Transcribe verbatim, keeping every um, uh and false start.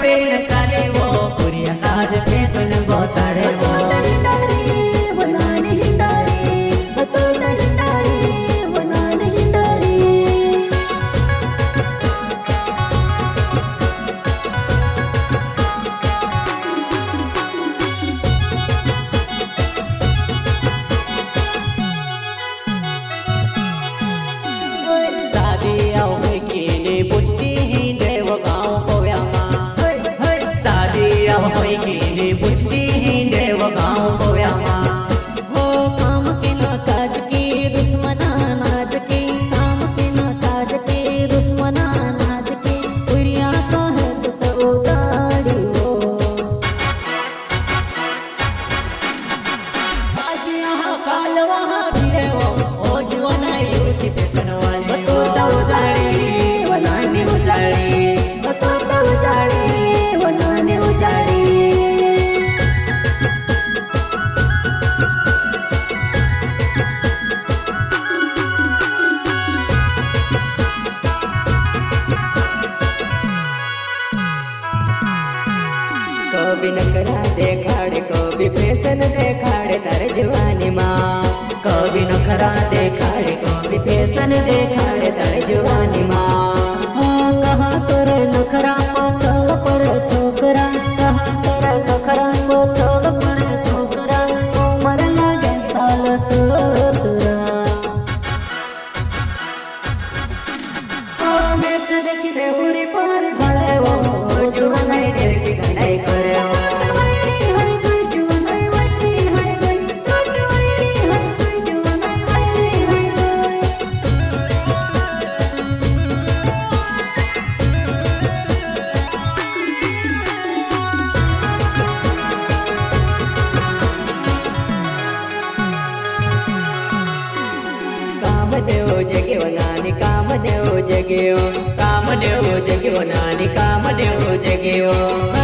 pen चाले वो पुरिया काज फैशन बताड़े वो कभी नखरा देखाड़े कभी फैशन देखाड़े तारे जवानी माँ कभी नखरा देखाड़े कभी फैशन देखाड़े तारे जवानी माँ कहाँ तोरे नखरा को चल पड़े छोकरा कहाँ तोरे नखरा को चल पड़े छोकरा उमर लागे साल सतरा मैं तो देखी दे पूरी पार भले वो जुबान डेर की गंडाई करे कामदेव जग्यो नानी कामदेव जग्यो कामदेव जग्यो नानी कामदेव जग्यो